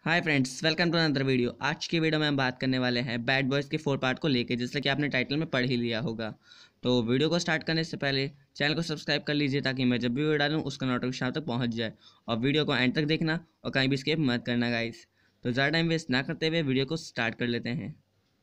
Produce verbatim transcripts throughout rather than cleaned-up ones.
Hi friends, welcome to another video. आज की video में हम बात करने वाले हैं बैड बॉयज़ के फोर पार्ट को लेके, जैसा कि आपने टाइटल में पढ़ ही लिया होगा। तो वीडियो को स्टार्ट करने से पहले चैनल को सब्सक्राइब कर लीजिए ताकि मैं जब भी वीडियो डालूँ उसका नोटिफिकेशन आप तक पहुंच जाए। और वीडियो को एंड तक देखना और कहीं भी स्किप मत करना गाइस। तो ज़्यादा टाइम वेस्ट ना करते हुए वीडियो को स्टार्ट कर लेते हैं।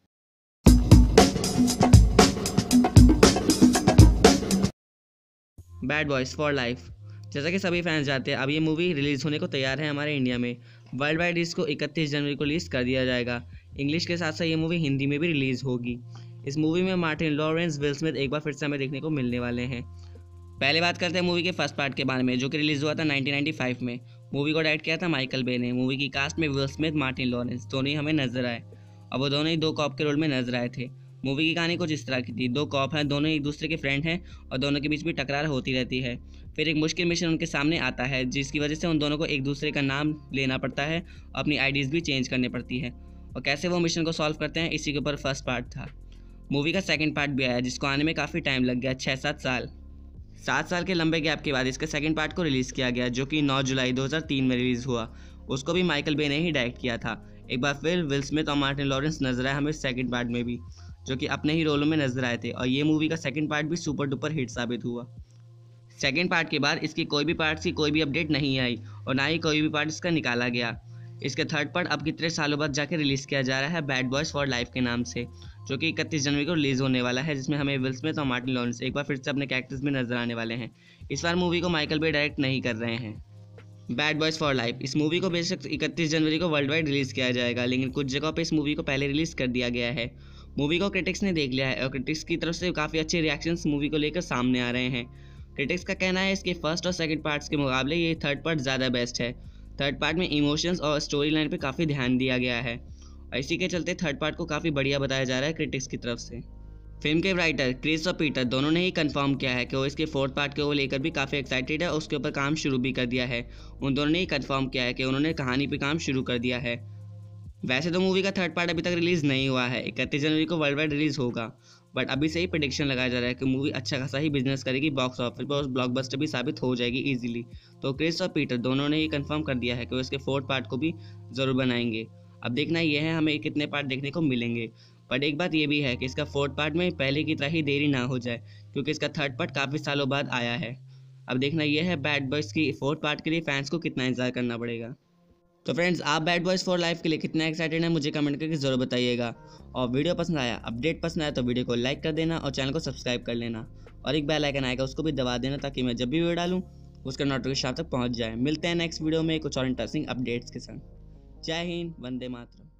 Bad boys for life. जैसा कि सभी फैंस जानते हैं, अब ये मूवी रिलीज़ होने को तैयार है हमारे इंडिया में। वर्ल्ड वाइड इसको इकतीस जनवरी को रिलीज़ कर दिया जाएगा। इंग्लिश के साथ साथ ये मूवी हिंदी में भी रिलीज़ होगी। इस मूवी में मार्टिन लॉरेंस, विल स्मिथ एक बार फिर से हमें देखने को मिलने वाले हैं। पहले बात करते हैं मूवी के फर्स्ट पार्ट के बारे में, जो कि रिलीज़ हुआ था नाइनटीन नाइंटी फाइव में। मूवी को डायरेक्ट किया था माइकल बे ने। मूवी की कास्ट में विल स्मिथ, मार्टिन लॉरेंस दोनों ही हमें नजर आए और वो दोनों ही दो कॉप के रोल में नजर आए थे। मूवी की कहानी कुछ इस तरह की थी। दो कॉप हैं, दोनों एक दूसरे के फ्रेंड हैं और दोनों के बीच भी टकरार होती रहती है। फिर एक मुश्किल मिशन उनके सामने आता है, जिसकी वजह से उन दोनों को एक दूसरे का नाम लेना पड़ता है, अपनी आईडीज़ भी चेंज करनी पड़ती है। और कैसे वो मिशन को सॉल्व करते हैं, इसी के ऊपर फर्स्ट पार्ट था। मूवी का सेकंड पार्ट भी आया, जिसको आने में काफ़ी टाइम लग गया, छः सात साल सात साल के लंबे गैप के बाद इसके सेकंड पार्ट को रिलीज़ किया गया, जो कि नौ जुलाई दो हज़ार तीन में रिलीज़ हुआ। उसको भी माइकल बे ने ही डायरेक्ट किया था। एक बार फिर विल स्मिथ और मार्टिन लॉरेंस नजर आए हमें सेकंड पार्ट में भी, जो कि अपने ही रोलों में नजर आए थे। और ये मूवी का सेकंड पार्ट भी सुपर डुपर हिट साबित हुआ। सेकंड पार्ट के बाद इसकी कोई भी पार्ट की कोई भी अपडेट नहीं आई और ना ही कोई भी पार्ट इसका निकाला गया। इसके थर्ड पार्ट अब कितने सालों बाद जाके रिलीज़ किया जा रहा है, बैड बॉयज़ फॉर लाइफ के नाम से, जो कि इकतीस जनवरी को रिलीज़ होने वाला है, जिसमें हमें विल स्मिथ और मार्टिन लॉरेंस एक बार फिर से अपने कैरेक्टर्स में नजर आने वाले हैं। इस बार मूवी को माइकल बे डायरेक्ट नहीं कर रहे हैं। बैड बॉयज़ फॉर लाइफ, इस मूवी को बेशक इकतीस जनवरी को वर्ल्ड वाइड रिलीज़ किया जाएगा, लेकिन कुछ जगहों पे इस मूवी को पहले रिलीज़ कर दिया गया है। मूवी को क्रिटिक्स ने देख लिया है और क्रिटिक्स की तरफ से काफ़ी अच्छे रिएक्शंस मूवी को लेकर सामने आ रहे हैं। क्रिटिक्स का कहना है इसके फर्स्ट और सेकंड पार्ट्स के मुकाबले ये थर्ड पार्ट ज़्यादा बेस्ट है। थर्ड पार्ट में इमोशंस और स्टोरी लाइन पर काफ़ी ध्यान दिया गया है और इसी के चलते थर्ड पार्ट को काफ़ी बढ़िया बताया जा रहा है क्रिटिक्स की तरफ से। फिल्म के राइटर क्रिस और पीटर दोनों ने ही कंफर्म किया है कि वो इसके फोर्थ पार्ट को लेकर भी काफ़ी एक्साइटेड है और उसके ऊपर काम शुरू भी कर दिया है। उन दोनों ने ही कंफर्म किया है कि उन्होंने कहानी पे काम शुरू कर दिया है। वैसे तो मूवी का थर्ड पार्ट अभी तक रिलीज़ नहीं हुआ है, इकतीस जनवरी को वर्ल्ड वाइड रिलीज़ होगा, बट अभी से ही प्रेडिक्शन लगाया जा रहा है कि मूवी अच्छा खासा ही बिजनेस करेगी बॉक्स ऑफिस पर और ब्लॉकबस्टर भी साबित हो जाएगी ईजिली। तो क्रिस और पीटर दोनों ने ही कंफर्म कर दिया है कि वो इसके फोर्थ पार्ट को भी ज़रूर बनाएंगे। अब देखना ये है हमें कितने पार्ट देखने को मिलेंगे। बट एक बात ये भी है कि इसका फोर्थ पार्ट में पहले की तरह ही देरी ना हो जाए, क्योंकि इसका थर्ड पार्ट काफ़ी सालों बाद आया है। अब देखना यह है बैड बॉयज़ की फोर्थ पार्ट के लिए फैंस को कितना इंतजार करना पड़ेगा। तो फ्रेंड्स, आप बैड बॉयज़ फॉर लाइफ के लिए कितना एक्साइटेड हैं मुझे कमेंट करके ज़रूर बताइएगा। और वीडियो पसंद आया, अपडेट पसंद आया तो वीडियो को लाइक कर देना और चैनल को सब्सक्राइब कर लेना और एक बेल आइकन आएगा उसको भी दबा देना ताकि मैं जब भी वीडियो डालूँ उसका नोटिफिकेशन आप तक पहुँच जाए। मिलते हैं नेक्स्ट वीडियो में कुछ और इंटरेस्टिंग अपडेट्स के साथ। जय हिंद, वंदे मातरम।